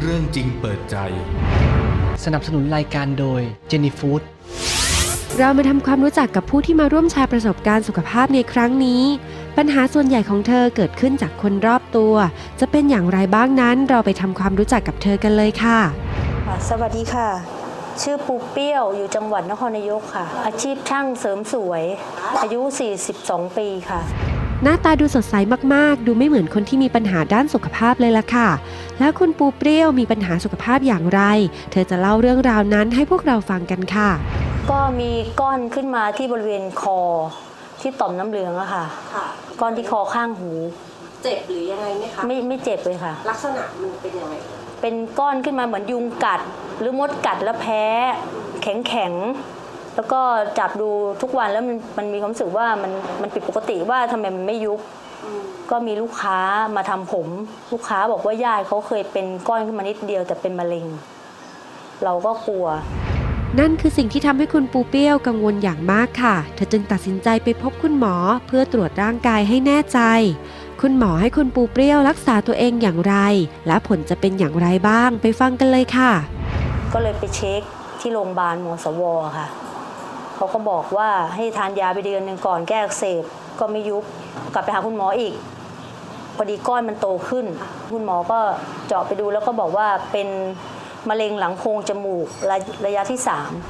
เรื่องจริงเปิดใจสนับสนุนรายการโดยเจนี่ฟู้ดเรามาทำความรู้จักกับผู้ที่มาร่วมแชร์ประสบการณ์สุขภาพในครั้งนี้ปัญหาส่วนใหญ่ของเธอเกิดขึ้นจากคนรอบตัวจะเป็นอย่างไรบ้างนั้นเราไปทำความรู้จักกับเธอกันเลยค่ะสวัสดีค่ะชื่อปูเปี้ยวอยู่จังหวัดนครนายกค่ะอาชีพช่างเสริมสวยอายุ42ปีค่ะหน้าตาดูสดใสมากๆดูไม่เหมือนคนที่มีปัญหาด้านสุขภาพเลยล่ะค่ะแล้วคุณปูเปรี้ยวมีปัญหาสุขภาพอย่างไรเธอจะเล่าเรื่องราวนั้นให้พวกเราฟังกันค่ะก็มีก้อนขึ้นมาที่บริเวณคอที่ต่อมน้ำเหลืองอะค่ะก้อนที่คอข้างหูเจ็บหรือยังไงไหมคะไม่เจ็บเลยค่ะลักษณะมันเป็นยังไงเป็นก้อนขึ้นมาเหมือนยุงกัดหรือมดกัดแล้วแพ้แข็งแล้วก็จับดูทุกวันแล้วมันมีความรู้สึกว่ามันผิดปกติว่าทำไมมันไม่ยุบก็มีลูกค้ามาทำผมลูกค้าบอกว่าญาติเขาเคยเป็นก้อนขึ้นมานิดเดียวแต่เป็นมะเร็งเราก็กลัวนั่นคือสิ่งที่ทำให้คุณปูเปี้ยวกังวลอย่างมากค่ะเธอจึงตัดสินใจไปพบคุณหมอเพื่อตรวจร่างกายให้แน่ใจคุณหมอให้คุณปูเปี้ยวรักษาตัวเองอย่างไรและผลจะเป็นอย่างไรบ้างไปฟังกันเลยค่ะก็เลยไปเช็คที่โรงพยาบาลมสว.ค่ะเขาก็บอกว่าให้ทานยาไปเดือนหนึ่งก่อนแก้อักเสบก็ไม่ยุบกลับไปหาคุณหมออีกพอดีก้อนมันโตขึ้นคุณหมอก็เจาะไปดูแล้วก็บอกว่าเป็นมะเร็งหลังโพรงจมูกระยะที่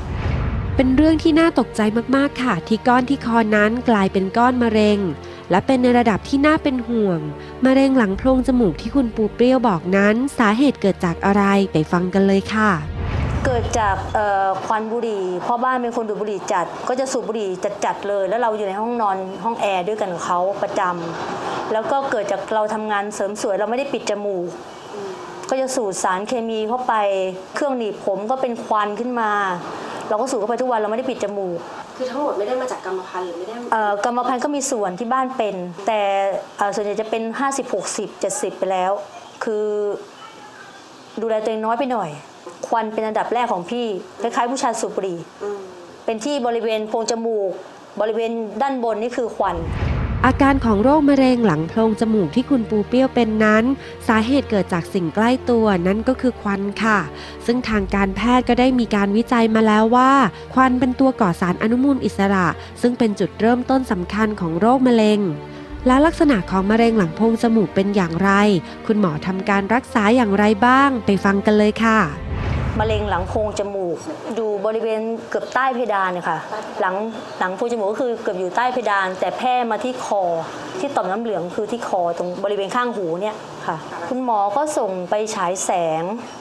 3 เป็นเรื่องที่น่าตกใจมากๆค่ะที่ก้อนที่คอนั้นกลายเป็นก้อนมะเร็งและเป็นในระดับที่น่าเป็นห่วงมะเร็งหลังโพรงจมูกที่คุณปูเปรี้ยวบอกนั้นสาเหตุเกิดจากอะไรไปฟังกันเลยค่ะเกิดจากควันบุหรี่พ่อบ้านเป็นคนดูดบุหรี่จัดก็จะสูบบุหรี่จัดเลยแล้วเราอยู่ในห้องนอนห้องแอร์ด้วยกันกับเขาประจำแล้วก็เกิดจากเราทำงานเสริมสวยเราไม่ได้ปิดจมูกก็จะสูดสารเคมีเข้าไปเครื่องหนีบผมก็เป็นควันขึ้นมาเราก็สูดเข้าไปทุกวันเราไม่ได้ปิดจมูกคือทั้งหมดไม่ได้มาจากกรรมพันธุ์หรือไม่ได้กรรมพันธุ์ก็มีส่วนที่บ้านเป็นแต่ส่วนใหญ่จะเป็น50-60-70ไปแล้วคือดูแลตัวเองน้อยไปหน่อยควันเป็นอันดับแรกของพี่คล้ายๆผู้ชายสูบบุหรี่เป็นที่บริเวณโพรงจมูกบริเวณด้านบนนี่คือควันอาการของโรคมะเร็งหลังโพรงจมูกที่คุณปูเปี้ยวเป็นนั้นสาเหตุเกิดจากสิ่งใกล้ตัวนั่นก็คือควันค่ะซึ่งทางการแพทย์ก็ได้มีการวิจัยมาแล้วว่าควันเป็นตัวก่อสารอนุมูลอิสระซึ่งเป็นจุดเริ่มต้นสำคัญของโรคมะเร็งแล้วลักษณะของมะเร็งหลังโพรงจมูกเป็นอย่างไรคุณหมอทำการรักษาอย่างไรบ้างไปฟังกันเลยค่ะมะเร็งหลังโพรงจมูกอยู่บริเวณเกือบใต้เพดานเนี่ยค่ะหลังโพรงจมูกก็คือเกือบอยู่ใต้เพดานแต่แพร่มาที่คอที่ต่อมน้ำเหลืองคือที่คอตรงบริเวณข้างหูเนี่ยค่ะคุณหมอก็ส่งไปฉายแสง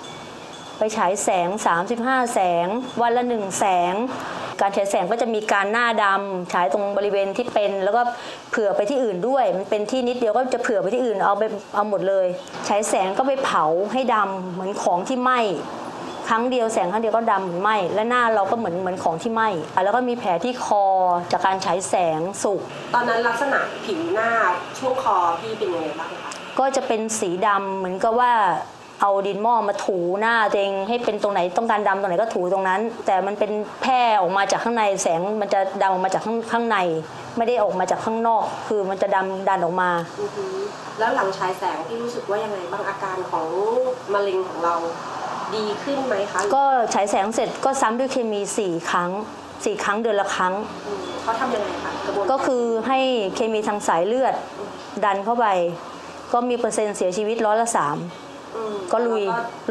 35 แสงวันละ1 แสงการฉายแสงก็จะมีการหน้าดำฉายตรงบริเวณที่เป็นแล้วก็เผื่อไปที่อื่นด้วยมันเป็นที่นิดเดียวก็จะเผื่อไปที่อื่นเอาหมดเลยฉายแสงก็ไปเผาให้ดำเหมือนของที่ไหม้ครั้งเดียวแสงครั้งเดียวก็ดำเหมือนไหม้และหน้าเราก็เหมือนของที่ไหม้แล้วก็มีแผลที่คอจากการฉายแสงสุกตอนนั้นลักษณะผิวหน้าช่วงคอพี่เป็นยังไงบ้างคะก็จะเป็นสีดำเหมือนกับว่าเอาดินหม้อมาถูหน้าตัวเองให้เป็นตรงไหนต้องการดำตรงไหนก็ถูตรงนั้นแต่มันเป็นแพร่ออกมาจากข้างในแสงมันจะดำออกมาจากข้างในไม่ได้ออกมาจากข้างนอกคือมันจะดันออกมาแล้วหลังฉายแสงพี่รู้สึกว่ายังไงบางอาการของมะเร็งของเราดีขึ้นไหมคะก็ฉายแสงเสร็จก็ซ้ำด้วยเคมี4 ครั้งเดือนละครั้งเขาทำยังไงคะก็คือให้เคมีทางสายเลือดดันเข้าไปก็มีเปอร์เซ็นต์เสียชีวิต3%ก็ลุย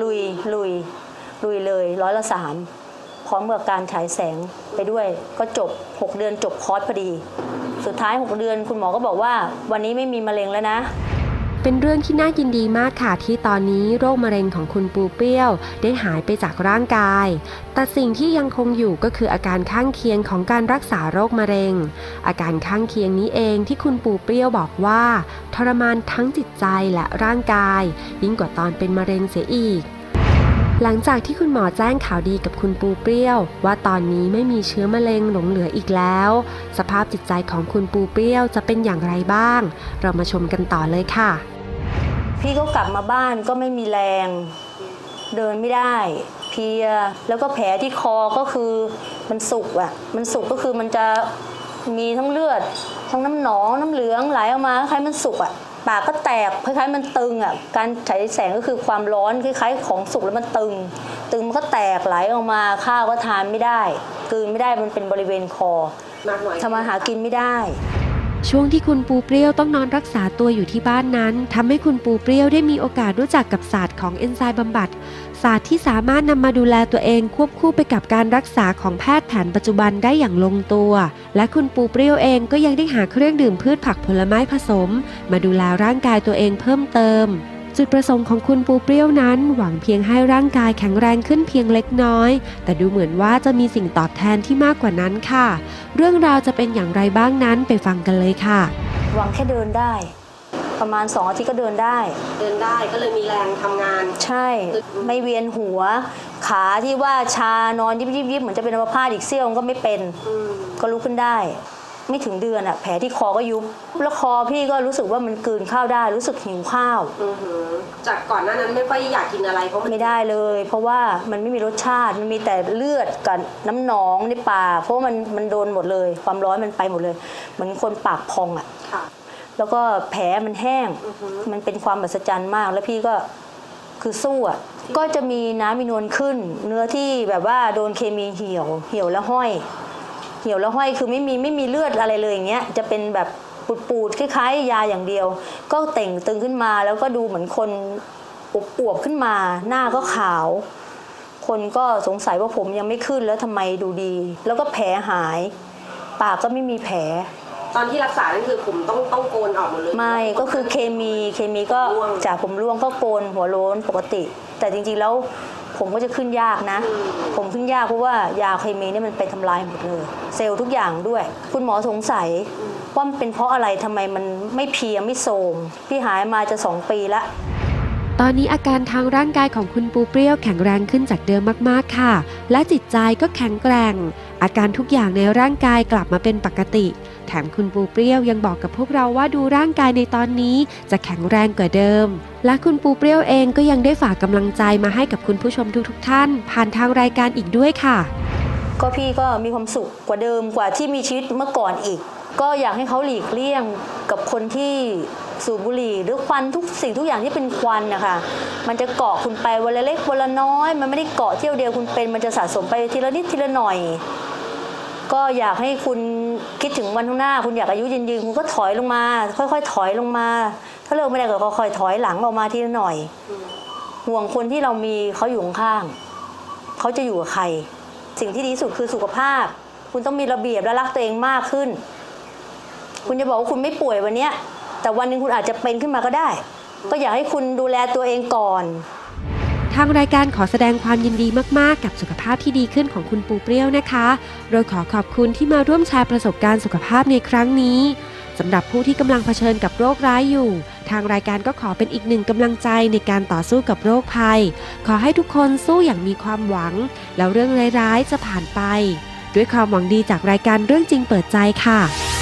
เลย3%พร้อมกับการฉายแสงไปด้วยก็จบ6 เดือนจบคอร์สพอดีสุดท้าย6 เดือนคุณหมอก็บอกว่าวันนี้ไม่มีมะเร็งแล้วนะเป็นเรื่องที่น่ายินดีมากค่ะที่ตอนนี้โรคมะเร็งของคุณปูเปี้ยวได้หายไปจากร่างกายแต่สิ่งที่ยังคงอยู่ก็คืออาการข้างเคียงของการรักษาโรคมะเร็งอาการข้างเคียงนี้เองที่คุณปูเปี้ยวบอกว่าทรมานทั้งจิตใจและร่างกายยิ่งกว่าตอนเป็นมะเร็งเสียอีกหลังจากที่คุณหมอแจ้งข่าวดีกับคุณปูเปี้ยวว่าตอนนี้ไม่มีเชื้อมะเร็งหลงเหลืออีกแล้วสภาพจิตใจของคุณปูเปี้ยวจะเป็นอย่างไรบ้างเรามาชมกันต่อเลยค่ะพี่ก็กลับมาบ้านก็ไม่มีแรงเดินไม่ได้เพลียแล้วก็แผลที่คอก็คือมันสุกก็คือมันจะมีทั้งเลือดทั้งน้ำหนองน้ำเหลืองไหลออกมาคล้ายมันสุกปากก็แตกคล้ายๆมันตึงอ่ะการฉายแสงก็คือความร้อนคล้ายๆของสุกแล้วมันตึงมันก็แตกไหลออกมาข้าวก็ทานไม่ได้กลืนไม่ได้มันเป็นบริเวณคอทำอาหารกินไม่ได้ช่วงที่คุณปูเปรี้ยวต้องนอนรักษาตัวอยู่ที่บ้านนั้นทำให้คุณปูเปรี้ยวได้มีโอกาสรู้จักกับศาสตร์ของเอนไซม์บำบัดศาสตร์ที่สามารถนำมาดูแลตัวเองควบคู่ไปกับการรักษาของแพทย์แผนปัจจุบันได้อย่างลงตัวและคุณปูเปรี้ยวเองก็ยังได้หาเครื่องดื่มพืชผักผลไม้ผสมมาดูแลร่างกายตัวเองเพิ่มเติมจุดประสงค์ของคุณปูเปรี้ยวนั้นหวังเพียงให้ร่างกายแข็งแรงขึ้นเพียงเล็กน้อยแต่ดูเหมือนว่าจะมีสิ่งตอบแทนที่มากกว่านั้นค่ะเรื่องราวจะเป็นอย่างไรบ้างนั้นไปฟังกันเลยค่ะหวังแค่เดินได้ประมาณ2 อาทิตย์ก็เดินได้ก็เลยมีแรงทำงานใช่ไม่เวียนหัวขาที่ว่าชานอนยิบเหมือนจะเป็นอัมพาตอีกเสี้ยวก็ไม่เป็นก็ลุกขึ้นได้ไม่ถึงเดือนอะแผลที่คอก็ยุบแล้วคอพี่ก็รู้สึกว่ามันกลืนข้าวได้รู้สึกหิวข้าวจากก่อนหน้านั้นไม่ค่อยอยากกินอะไรเพราะไม่ได้เลยเพราะว่ามันไม่มีรสชาติมันมีแต่เลือดกับน้ำหนองในปากเพราะมันโดนหมดเลยความร้อนมันไปหมดเลยเหมือนคนปากพองอะแล้วก็แผลมันแห้งมันเป็นความมหัศจรรย์มากแล้วพี่ก็คือสู้อะก็จะมีน้ำมีนวลขึ้นเนื้อที่แบบว่าโดนเคมีเหี่ยวแล้วห้อยคือไม่มีเลือดอะไรเลยอย่างเงี้ยจะเป็นแบบปูดๆคล้ายๆยาอย่างเดียวก็เต่งตึงขึ้นมาแล้วก็ดูเหมือนคนอวบขึ้นมาหน้าก็ขาวคนก็สงสัยว่าผมยังไม่ขึ้นแล้วทำไมดูดีแล้วก็แผลหายปากก็ไม่มีแผลตอนที่รักษานี่คือผมต้องโกนออกหมดเลยไม่ก็คือเคมีก็จากผมร่วงก็โกนหัวโล้นปกติแต่จริงๆแล้วผมก็จะขึ้นยากนะผมขึ้นยากเพราะว่ายาเคมีนี่มันไปทำลายหมดเลยเซลล์ทุกอย่างด้วยคุณหมอสงสัยว่ามันเป็นเพราะอะไรทำไมมันไม่เพลียไม่โทรมพี่หายมาจะ2 ปีละตอนนี้อาการทางร่างกายของคุณปูเปรี้ยวแข็งแรงขึ้นจากเดิมมากๆค่ะและจิตใจก็แข็งแกร่งอาการทุกอย่างในร่างกายกลับมาเป็นปกติแถมคุณปูเปรี้ยวยังบอกกับพวกเราว่าดูร่างกายในตอนนี้จะแข็งแรงกว่าเดิมและคุณปูเปรี้ยวเองก็ยังได้ฝากกำลังใจมาให้กับคุณผู้ชมทุกท่านผ่านทางรายการอีกด้วยค่ะก็พี่ก็มีความสุขกว่าเดิมกว่าที่มีชีวิตเมื่อก่อนอีกก็อยากให้เขาหลีกเลี่ยงกับคนที่สูบบุหรี่หรือควันทุกสิ่งทุกอย่างที่เป็นควันนะคะมันจะเกาะคุณไปวันละเล็กวันละน้อยมันไม่ได้เกาะเที่ยวเดียวคุณเป็นมันจะสะสมไปทีละนิดทีละหน่อยก็อยากให้คุณคิดถึงวันข้างหน้าคุณอยากอายุยืนคุณก็ถอยลงมาค่อยๆถอยลงมาถ้าเลิกไม่ได้ก็ค่อยๆถอยหลังออกมาทีละหน่อยห่วงคนที่เรามีเขาอยู่ข้างๆเขาจะอยู่กับใครสิ่งที่ดีที่สุดคือสุขภาพคุณต้องมีระเบียบและรักตัวเองมากขึ้นคุณจะบอกว่าคุณไม่ป่วยวันนี้แต่วันหนึ่งคุณอาจจะเป็นขึ้นมาก็ได้ก็อยากให้คุณดูแลตัวเองก่อนทางรายการขอแสดงความยินดีมากๆกับสุขภาพที่ดีขึ้นของคุณปูเปรี้ยวนะคะโดยขอขอบคุณที่มาร่วมแชร์ประสบการณ์สุขภาพในครั้งนี้สำหรับผู้ที่กำลังเผชิญกับโรคร้ายอยู่ทางรายการก็ขอเป็นอีกหนึ่งกำลังใจในการต่อสู้กับโรคภัยขอให้ทุกคนสู้อย่างมีความหวังแล้วเรื่องร้ายๆจะผ่านไปด้วยความหวังดีจากรายการเรื่องจริงเปิดใจค่ะ